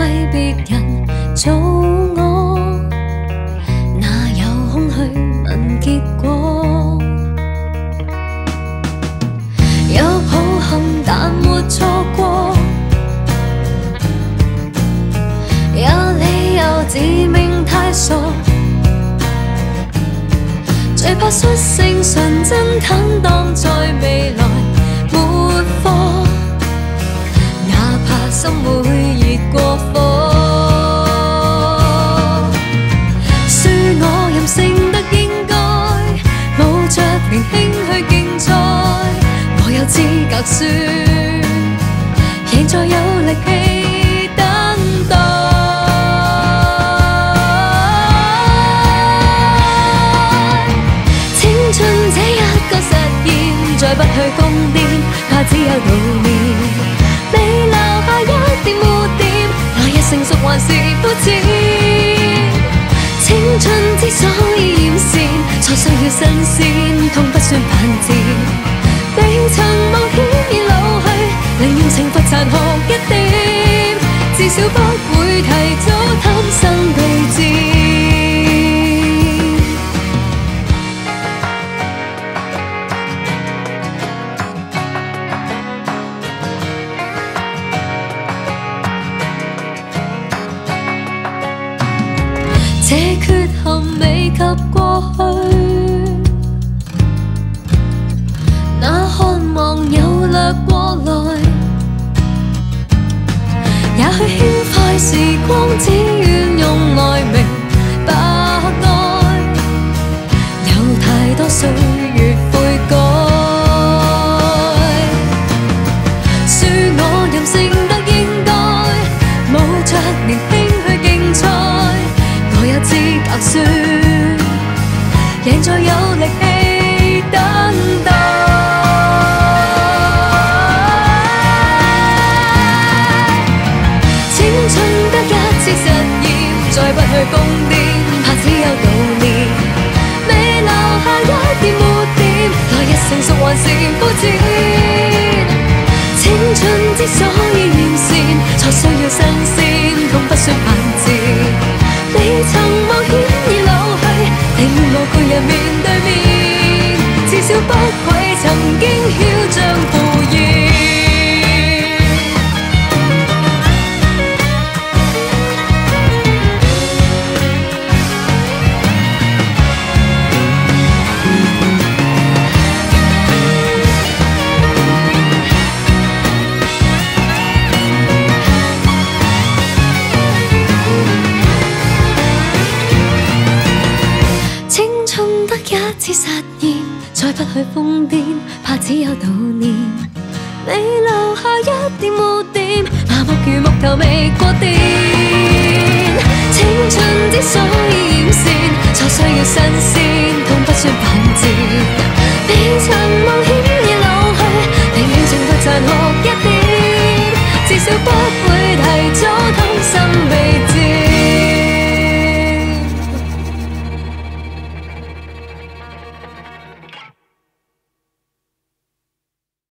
为别人做我，哪有空去问结果？有抱憾但没错过，有理由自命太傻，最怕率性纯真坦荡在未来没货。 心會熱過火，恕我任性得應該，冇着年輕去競賽，我有資格輸，贏在有力氣等待。青春這一個實驗，再不去瘋癲，怕只有悼念。 成熟還是膚淺，青春之所以艷羨，才需要新鮮，痛不算犯賤。未曾冒險已老去，寧願懲罰殘酷一點，至少不會提早貪生懼戰。 這缺陷未及過去，那渴望有掠過來，也許輕快時光，只願用來明白愛，有太多歲月悔改，恕我任性得應該，冇着年輕去競賽。 我有資格輸，贏在有力氣等待。青春得一次實驗，再不去瘋癲，怕只有悼念。未留下一點污點，來日成熟還是膚淺。青春之所以艷羨，才需要新鮮，痛不算犯賤。 未曾冒險已老去，寧願無懼人面對面，至少不愧曾經囂張赴宴。一次實驗，再不去瘋癲，怕只有悼念。未留下一點污點，麻木如木頭未過電。青春之所